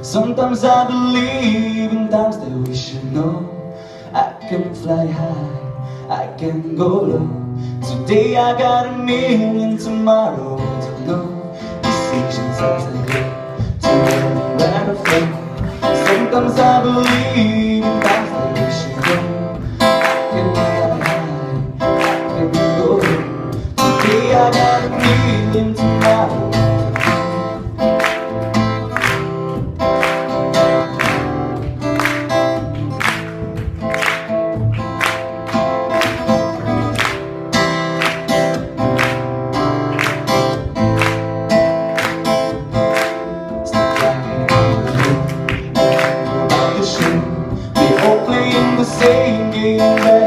Sometimes I believe in times that we should know. I can fly high, I can go low. Today I got a million, tomorrow I don't know. Decisions as I go, to where I flow. Sometimes I believe in times that we should know. I can fly high, I can go low. Today I got a million, tomorrow the same game.